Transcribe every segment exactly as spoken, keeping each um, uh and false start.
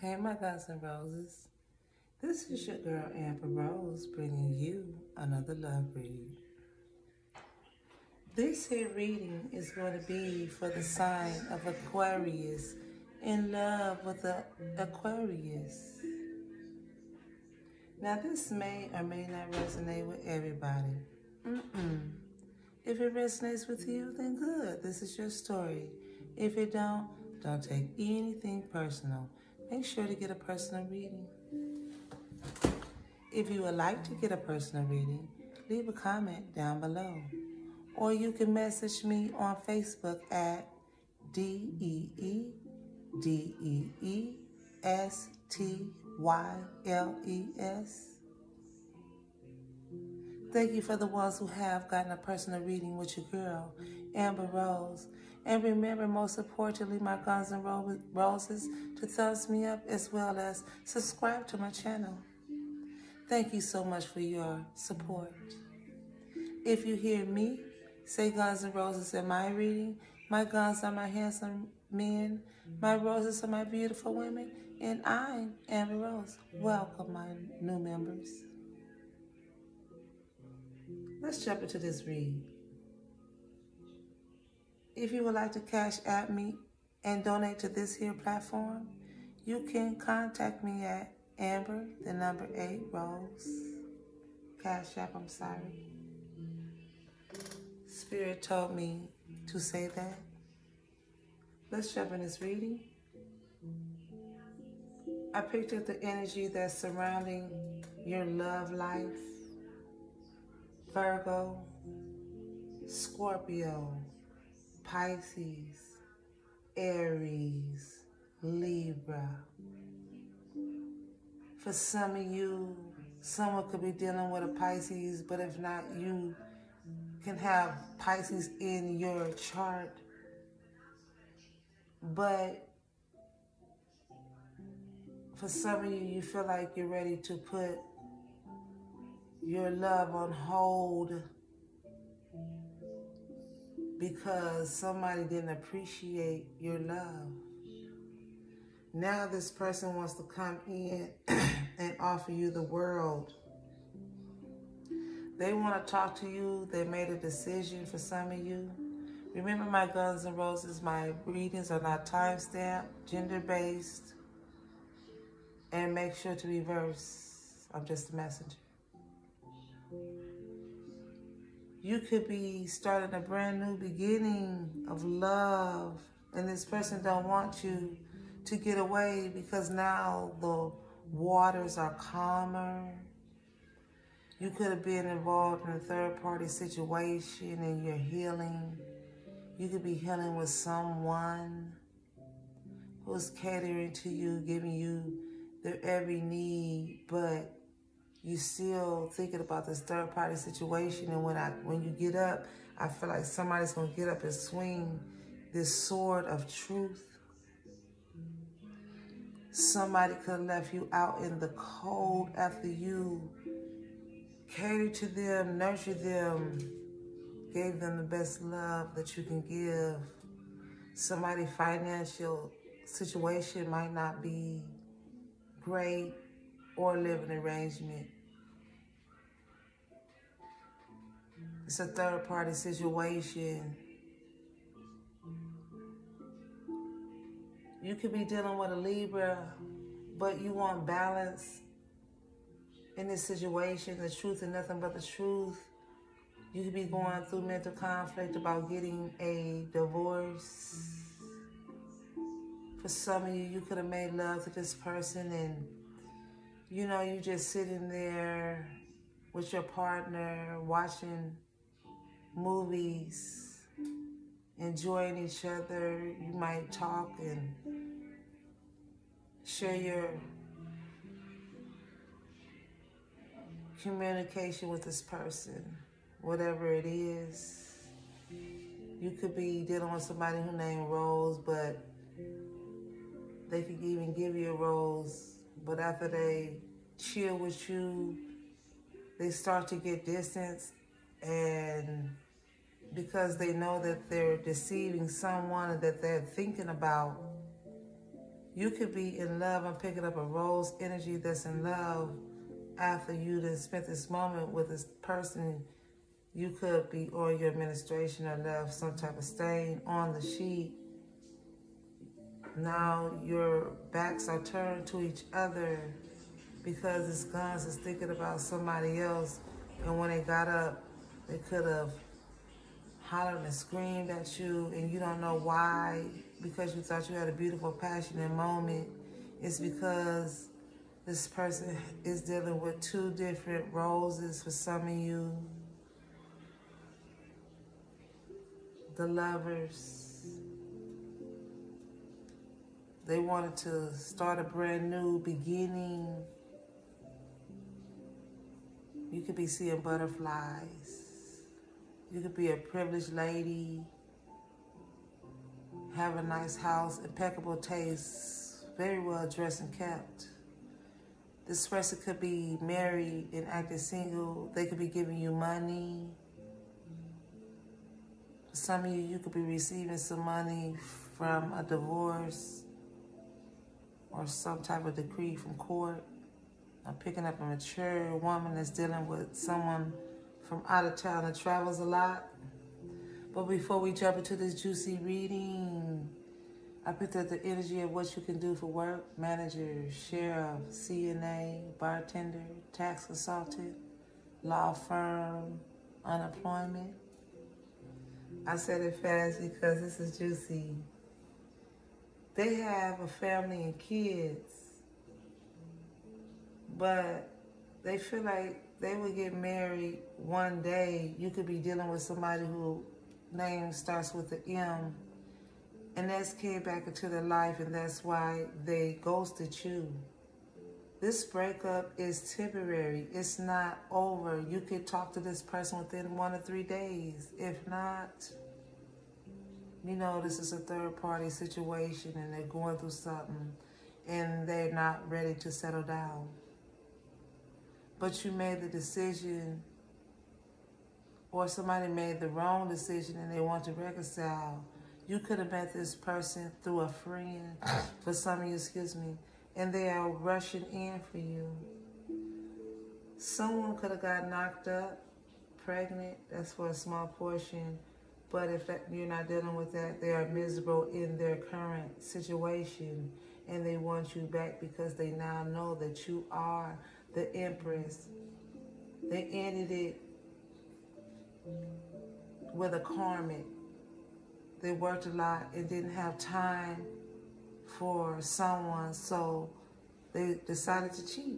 Hey, my guys and roses. This is your girl Amber Rose bringing you another love read. This here reading is going to be for the sign of Aquarius, in love with the Aquarius. Now, this may or may not resonate with everybody. Mm-mm. If it resonates with you, then good. This is your story. If it don't, don't take anything personal. Make sure to get a personal reading. If you would like to get a personal reading, leave a comment down below. Or you can message me on Facebook at D E E D E E S T Y L E S. Thank you for the ones who have gotten a personal reading with your girl, Amber Rose. And remember, most importantly, my Guns and Roses, to thumbs me up as well as subscribe to my channel. Thank you so much for your support. If you hear me say Guns and Roses in my reading, my guns are my handsome men, my roses are my beautiful women, and I'm Amber Rose. Welcome, my new members. Let's jump into this read. If you would like to cash at me and donate to this here platform, you can contact me at Amber, the number eight, Rose. Cash app, I'm sorry. Spirit told me to say that. Let's jump in this reading. I picked up the energy that's surrounding your love life. Virgo, Scorpio, Pisces, Aries, Libra. For some of you, someone could be dealing with a Pisces, but if not, you can have Pisces in your chart. But for some of you, you feel like you're ready to put your love on hold because somebody didn't appreciate your love. Now this person wants to come in and offer you the world. They want to talk to you. They made a decision for some of you. Remember, my Guns and Roses, my readings are not time-stamped, gender-based, and make sure to reverse. I'm just a messenger. You could be starting a brand new beginning of love, and this person don't want you to get away because now the waters are calmer. You could have been involved in a third-party situation and you're healing. You could be healing with someone who's catering to you, giving you their every need, but you still thinking about this third-party situation. And when I, when you get up, I feel like somebody's gonna get up and swing this sword of truth. Somebody could have left you out in the cold after you catered to them, nurtured them, gave them the best love that you can give. Somebody's financial situation might not be great or living arrangement. It's a third-party situation. You could be dealing with a Libra, but you want balance in this situation, the truth and nothing but the truth. You could be going through mental conflict about getting a divorce. For some of you, you could have made love to this person and, you know, you just sitting there with your partner, watching movies, enjoying each other. You might talk and share your communication with this person, whatever it is. You could be dealing with somebody who named Rose, but they could even give you a rose, but after they chill with you, they start to get distance, and because they know that they're deceiving someone that they're thinking about, You could be in love and picking up a rose energy that's in love after you done spent this moment with this person. You could be, or your administration, or left some type of stain on the sheet. Now your backs are turned to each other because this guns is thinking about somebody else. And when they got up, they could have hollered and screamed at you, and you don't know why, because you thought you had a beautiful, passionate moment. It's because this person is dealing with two different roses for some of you. The Lovers. They wanted to start a brand new beginning. You could be seeing butterflies. You could be a privileged lady, have a nice house, impeccable taste, very well dressed and kept. This person could be married and acting single. They could be giving you money. For some of you, you could be receiving some money from a divorce or some type of decree from court. I'm picking up a mature woman that's dealing with someone from out of town that travels a lot. But before we jump into this juicy reading, I picked up the energy of what you can do for work: manager, sheriff, C N A, bartender, tax consultant, law firm, unemployment. I said it fast because this is juicy. They have a family and kids, but they feel like they would get married one day. You could be dealing with somebody who name starts with the M, and that's came back into their life, and that's why they ghosted you. This breakup is temporary. It's not over. You could talk to this person within one or three days. If not, you know, this is a third party situation and they're going through something and they're not ready to settle down. But you made the decision, or somebody made the wrong decision and they want to reconcile. You could have met this person through a friend, for some of you, excuse me, and they are rushing in for you. Someone could have got knocked up, pregnant, that's for a small portion, but if that, you're not dealing with that, they are miserable in their current situation and they want you back because they now know that you are the Empress. They ended it with a karmic. They worked a lot and didn't have time for someone, so they decided to cheat.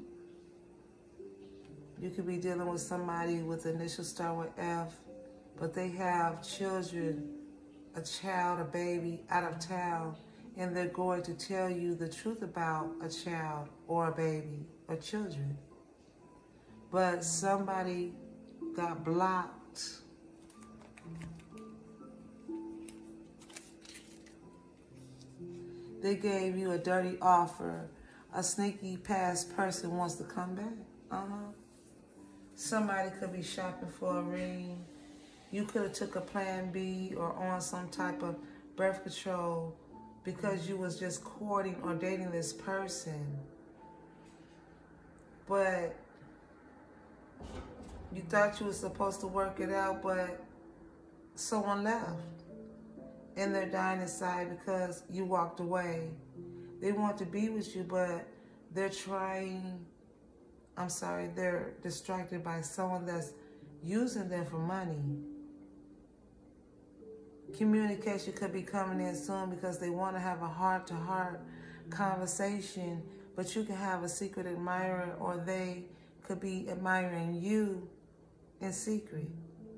You could be dealing with somebody with the initial start with F, but they have children, a child, a baby out of town, and they're going to tell you the truth about a child or a baby or children. But somebody got blocked. They gave you a dirty offer. A sneaky past person wants to come back. Uh-huh. Somebody could be shopping for a ring. You could have took a plan B or on some type of birth control because you was just courting or dating this person. But you thought you were supposed to work it out, but someone left. And they're dying inside because you walked away. They want to be with you, but they're trying, I'm sorry, they're distracted by someone that's using them for money. Communication could be coming in soon because they want to have a heart-to-heart conversation, but you can have a secret admirer, or they could be admiring you in secret.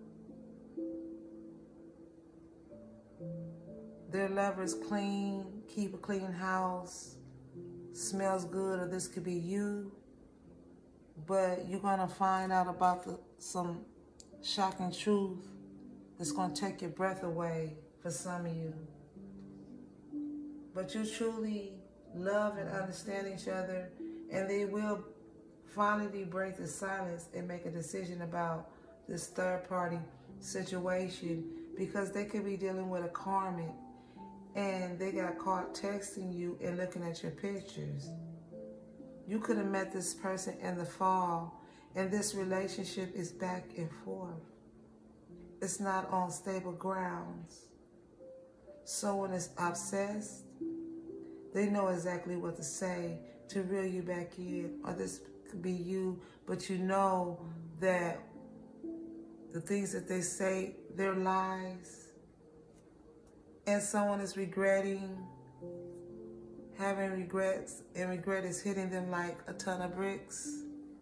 Their lover's clean, keep a clean house, smells good, or this could be you. But you're going to find out about the, some shocking truth that's going to take your breath away for some of you. But you truly love and understand each other, and they will finally break the silence and make a decision about this third party situation, because they could be dealing with a karmic. and they got caught texting you and looking at your pictures. You could have met this person in the fall, and this relationship is back and forth. It's not on stable grounds. Someone is obsessed. They know exactly what to say to reel you back in. Or this could be you, but you know that the things that they say, they're lies. And someone is regretting, having regrets, and regret is hitting them like a ton of bricks.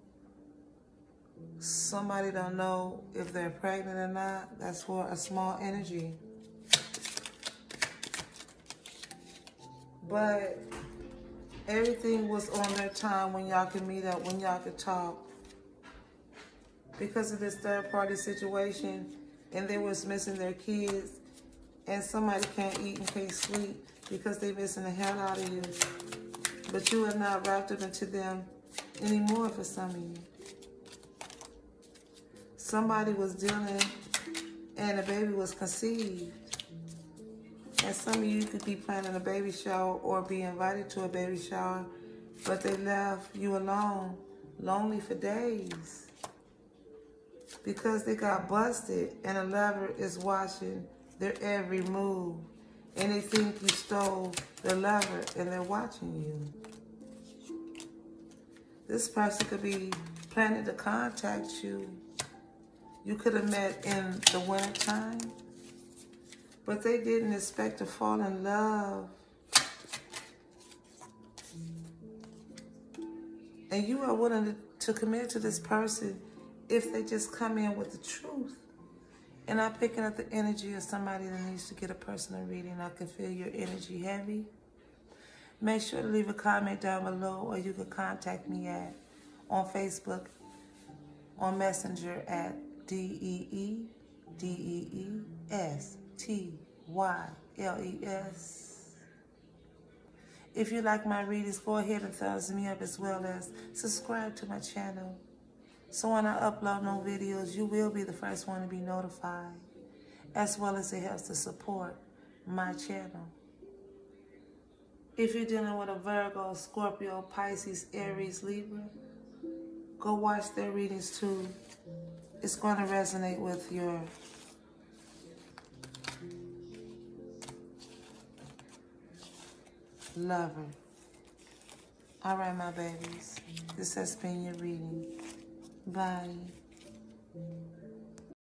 Somebody don't know if they're pregnant or not. That's for a small energy. But everything was on their time when y'all could meet up, when y'all could talk. Because of this third party situation, and they was missing their kids, and somebody can't eat and can't sleep because they missing the hell out of you. But you are not wrapped up into them anymore for some of you. Somebody was dealing and a baby was conceived. And some of you could be planning a baby shower or be invited to a baby shower, but they left you alone, lonely for days. Because they got busted and a lover is watching their every move. And they think you stole their lover and they're watching you. This person could be planning to contact you. You could have met in the winter time, but they didn't expect to fall in love. And you are willing to, to commit to this person if they just come in with the truth. And I'm picking up the energy of somebody that needs to get a personal reading. I can feel your energy heavy. Make sure to leave a comment down below, or you can contact me at on Facebook, on Messenger at D E E D E E S T Y L E S. If you like my readings, go ahead and thumbs me up, as well as subscribe to my channel. So when I upload no videos, you will be the first one to be notified, as well as it helps to support my channel. If you're dealing with a Virgo, Scorpio, Pisces, Aries, Libra, go watch their readings too. It's going to resonate with your lover. All right, my babies. This has been your reading. Bye.